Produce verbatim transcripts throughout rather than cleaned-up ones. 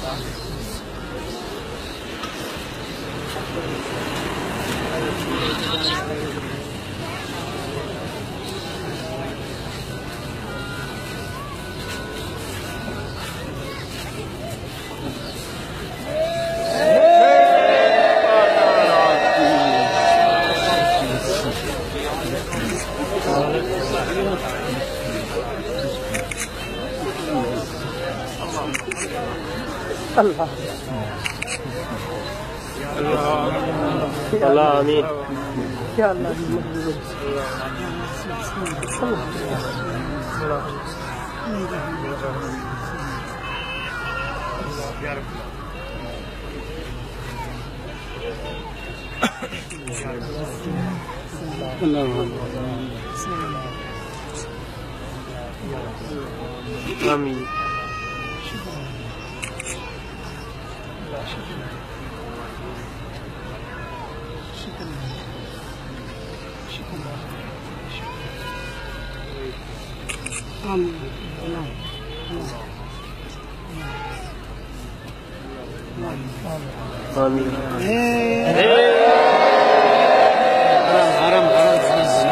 अल्लाह अल्लाह आमीन। क्या अल्लाह आमीन। आमीन। हराम हराम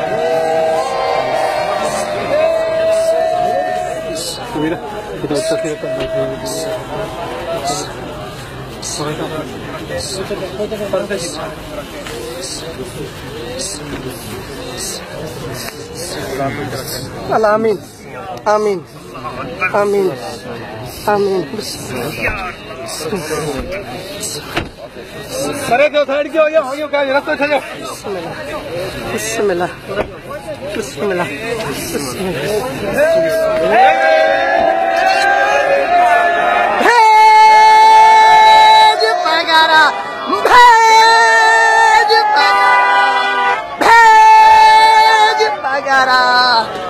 Mira, kita usah kita Allah amin, amin, amin, amin. अरे क्यों साइड क्यों हो गया हो गया क्या रास्ता चल जाओ बिस्मिल्लाह बिस्मिल्लाह भेज पगारा भेज पगारा भेज पगारा